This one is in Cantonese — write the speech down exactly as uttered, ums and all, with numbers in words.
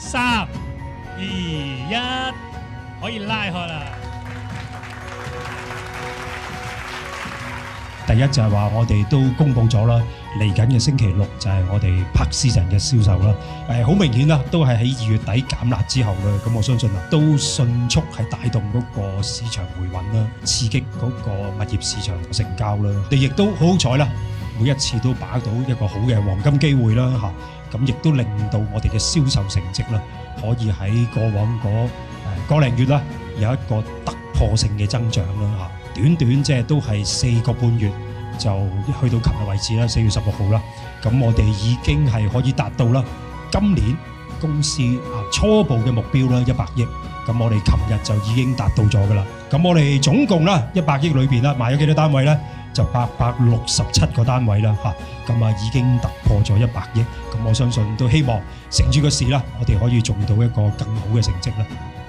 三、二、一，可以拉開啦。 第一就係話我哋都公佈咗啦，嚟緊嘅星期六就係我哋柏斯陣嘅銷售啦。誒好明顯啦，都係喺二月底減辣之後啦，咁我相信啊，都迅速係帶動嗰個市場回穩啦，刺激嗰個物業市場成交啦。你亦都好好彩啦，每一次都把握到一個好嘅黃金機會啦嚇，咁亦都令到我哋嘅銷售成績啦，可以喺過往嗰誒個零月啦，有一個突破性嘅增長啦嚇。短短即係都係四個半月就去到琴日為止啦，四月十六號啦。咁我哋已經係可以達到啦今年公司啊初步嘅目標啦一百億。咁我哋琴日就已經達到咗噶啦。咁我哋總共啦一百億裏邊啦賣咗幾多單位咧？就八百六十七個單位啦嚇。咁啊已經突破咗一百億。咁我相信都希望乘住個市啦，我哋可以做到一個更好嘅成績啦。